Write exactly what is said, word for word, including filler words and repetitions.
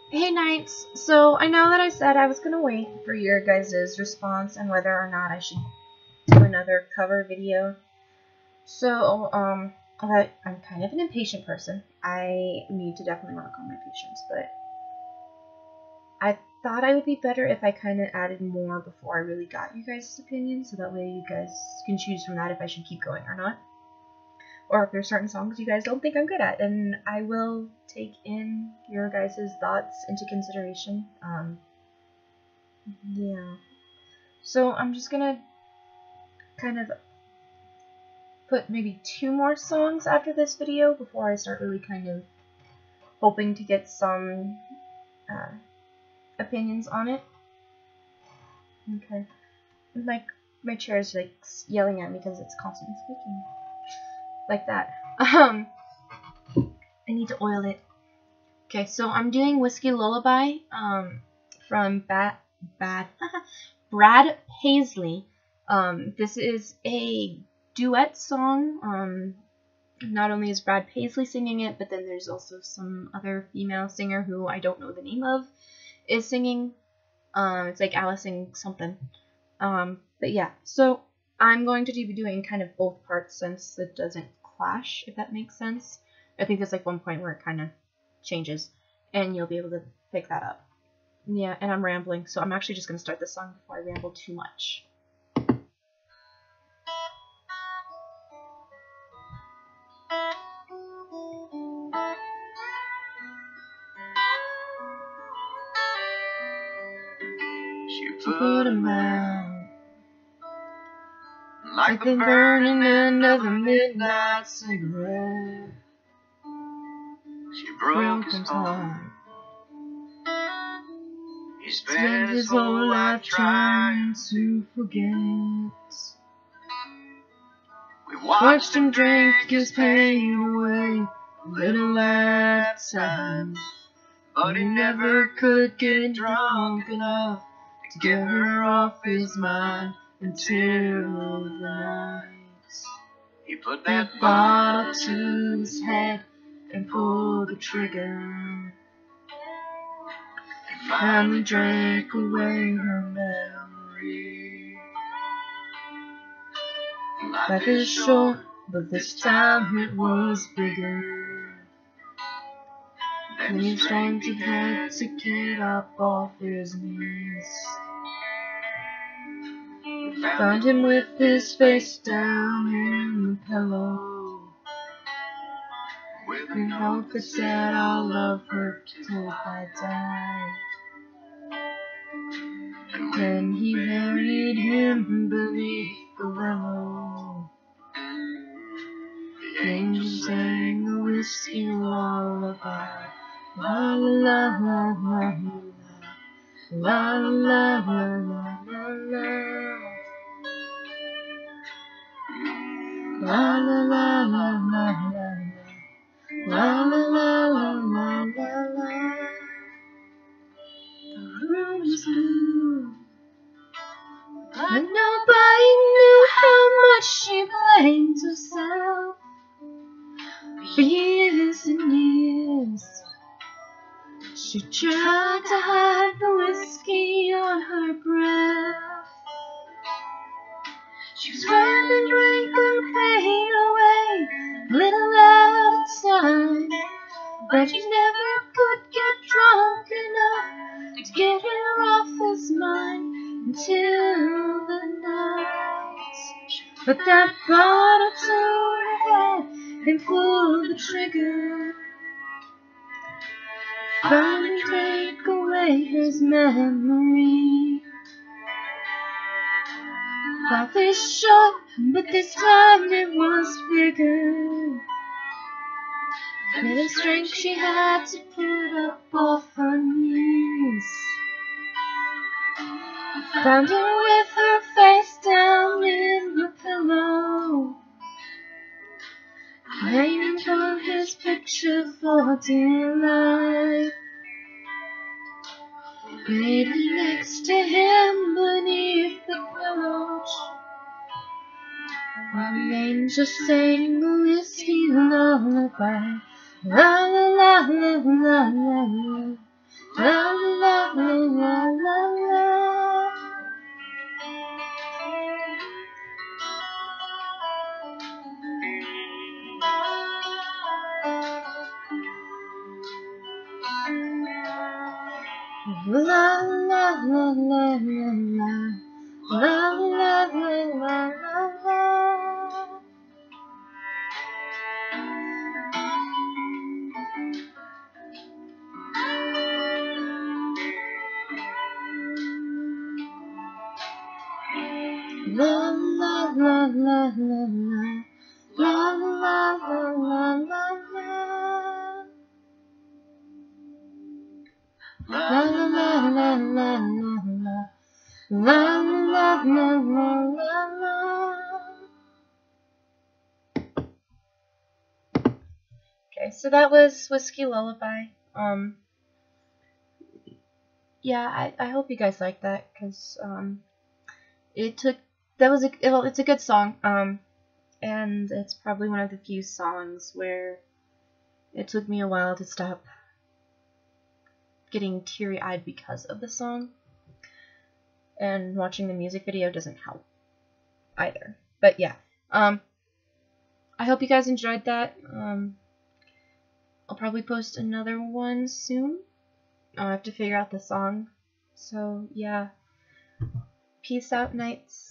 Hey Knights, so I know that I said I was going to wait for your guys' response and whether or not I should do another cover video. So, um, I, I'm kind of an impatient person. I need to definitely work on my patience, but I thought I would be better if I kind of added more before I really got you guys' opinions, so that way you guys can choose from that if I should keep going or not. Or if there's certain songs you guys don't think I'm good at, and I will take in your guys' thoughts into consideration. Um, yeah. So I'm just gonna kind of put maybe two more songs after this video before I start really kind of hoping to get some uh, opinions on it. Okay. Like, my chair is like yelling at me because it's constantly squeaking. Like that. Um, I need to oil it. Okay, so I'm doing Whiskey Lullaby um, from Bad, Bad, Brad Paisley. Um, this is a duet song. Um, not only is Brad Paisley singing it, but then there's also some other female singer who I don't know the name of is singing. Um, it's like Allison something. Um, but yeah, so I'm going to be doing kind of both parts since it doesn't clash, if that makes sense. I think there's like one point where it kind of changes, and you'll be able to pick that up. Yeah, and I'm rambling, so I'm actually just going to start this song before I ramble too much. She put him out like the burning end of a midnight cigarette. She broke his heart. He spent his whole life trying to forget. We watched him drink his pain away a little at a time, but he never could get drunk enough to get her off his mind until the night he put that bottle to his head and pulled the trigger. He finally drank away her memory. Life is short, but this time it was bigger. Then he strength he had to get up off his knees. Found him with his face down in the pillow, with a note that said, "I'll love her till I die." And when he buried him beneath the willow, the angels sang a whiskey lullaby. La la la la la la la la la la la. La la la la la la la la la la la la la. The room is blue, but nobody knew how much she blamed herself for years and years. She tried to hide the whiskey on her breath. She swam and drank her pain away, little at a time, but she never could get drunk enough to get her off his mind until the night she put that bottle to her head and pulled the trigger. Finally drank away his memory. Life is short, but this time it was bigger than the strength she had to put up off her knees. Found her with her face down in the pillow, hanging from his picture for dear life. Waiting next to him beneath the pillow, while the angels sang a whiskey lullaby. La la la la la la la La la la la la la. La la la la la la. La la la la la la. La la la la la la. La la la la la la. La la la la la la. La la la la la la. Okay, so that was Whiskey Lullaby. Um, yeah, I, I hope you guys like that, because um, it took, that was a, it, it's a good song, um, and it's probably one of the few songs where it took me a while to stop getting teary-eyed because of the song, and watching the music video doesn't help either. But yeah, um, I hope you guys enjoyed that. Um, I'll probably post another one soon. I'll have to figure out the song. So yeah, peace out, nights.